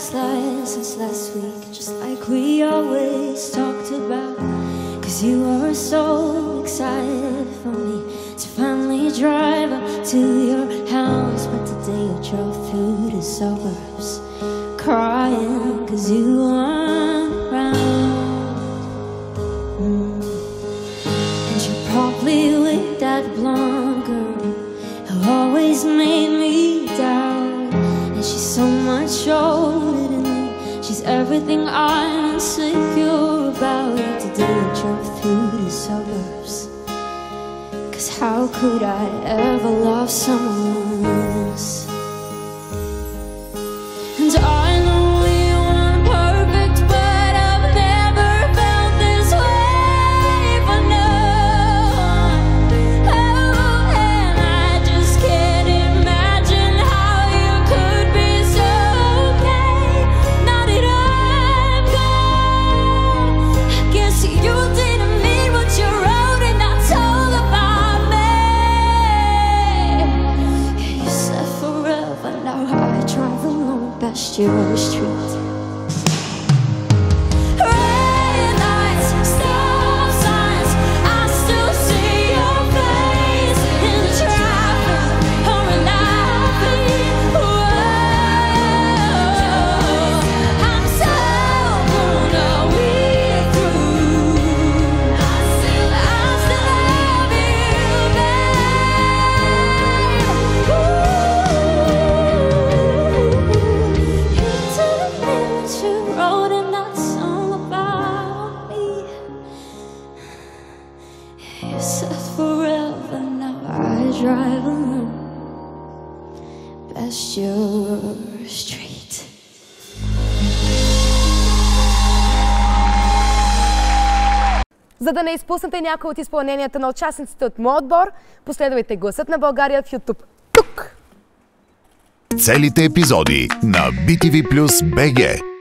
last life since last week, just like we always talked about. Cause you were so excited for me to finally drive up to your house. But today I drove through the suburbs crying cause you weren't around. And you're probably with that blonde girl who always made me down. And she's so much older than me, she's everything I'm insecure about. Today I drove through the suburbs, cause how could I ever love someone else? And I know we weren't perfect, but I've never felt this way for no one. Oh, and I just can't imagine how you could be so okay now that I'm gone. I guess you didn't mean what you wrote, and that's all about me. You said forever, now I drive alone past your street. Red lights, stop signs, I still see your face in the traffic, pouring out for you. I'm so gonna weave through. I still love you, babe. You didn't mean what you wrote, and that's all about me. You said forever, now I drive alone past your street. За да не изпуснете някои от изпълненията на участниците от моят отбор, последвайте Гласът на България в YouTube. Тук! Целите епизоди на BTV+ BG.